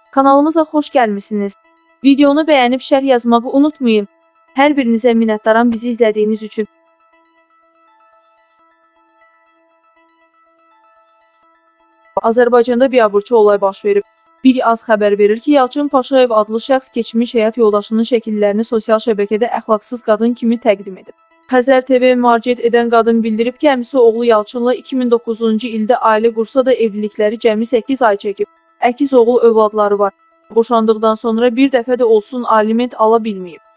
Kanalımıza xoş gəlmisiniz. Videonu bəyənib şərh yazmağı unutmayın. Hər birinizə minnətdaram bizi izlədiyiniz üçün. Azərbaycanda biabırçı olay baş verib. Bir az xəbər verir ki, Yalçın Paşayev adlı şəxs keçmiş həyat yoldaşının şəkillərini sosial şəbəkədə əxlaqsız qadın kimi təqdim edib. Xəzər TV müraciət edən qadın bildirib ki, əmisi oğlu Yalçınla 2009-cu ildə ailə qursa da evlilikləri cəmi 8 ay çəkib. Əkiz oğul övladları var. Boşandıqdan sonra bir dəfə də olsun aliment ala bilməyib.